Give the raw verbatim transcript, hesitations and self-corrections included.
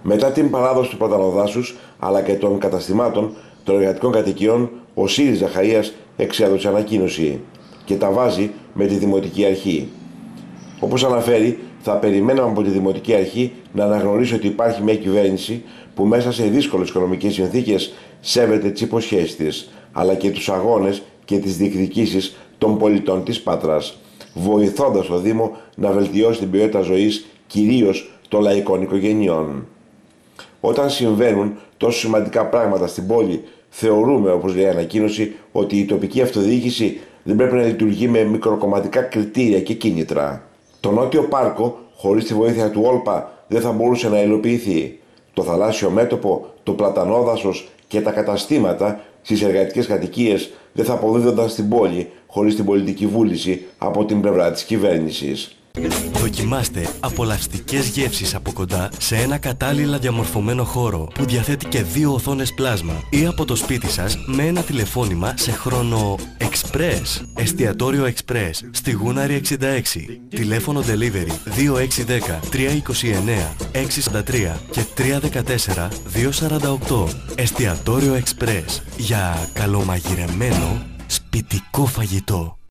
Μετά την παράδοση του Πλατανοδάσους αλλά και των καταστημάτων των εργατικών κατοικιών, ο ΣΥΡΙΖΑ Ζαχαΐας εξέδωσε ανακοίνωση και τα βάζει με τη Δημοτική Αρχή. Όπως αναφέρει, θα περιμέναμε από τη Δημοτική Αρχή να αναγνωρίσει ότι υπάρχει μια κυβέρνηση που μέσα σε δύσκολες οικονομικές συνθήκες σέβεται τις υποσχέσεις της, αλλά και τους αγώνες και τις διεκδικήσεις των πολιτών της Πάτρας, βοηθώντας το Δήμο να βελτιώσει την ποιότητα ζωής κυρίως των λαϊκών οικογενειών. Όταν συμβαίνουν τόσο σημαντικά πράγματα στην πόλη, θεωρούμε, όπως λέει η ανακοίνωση, ότι η τοπική αυτοδιοίκηση δεν πρέπει να λειτουργεί με μικροκομματικά κριτήρια και κίνητρα. Το Νότιο Πάρκο, χωρίς τη βοήθεια του Όλπα, δεν θα μπορούσε να υλοποιηθεί. Το θαλάσσιο μέτωπο, το πλατανόδασος και τα καταστήματα στις εργατικές κατοικίες δεν θα αποδίδονταν στην πόλη χωρίς την πολιτική βούληση από την πλευρά της κυβέρνησης. Δοκιμάστε απολαυστικές γεύσεις από κοντά σε ένα κατάλληλα διαμορφωμένο χώρο που διαθέτει και δύο οθόνες πλάσμα ή από το σπίτι σας με ένα τηλεφώνημα σε χρόνο Express. Εστιατόριο Express στη Γούναρη εξήντα έξι. Τηλέφωνο delivery δύο έξι ένα μηδέν τρία δύο εννέα έξι τέσσερα τρία και τρία ένα τέσσερα δύο τέσσερα οκτώ. Εστιατόριο Express για καλομαγειρεμένο σπιτικό φαγητό.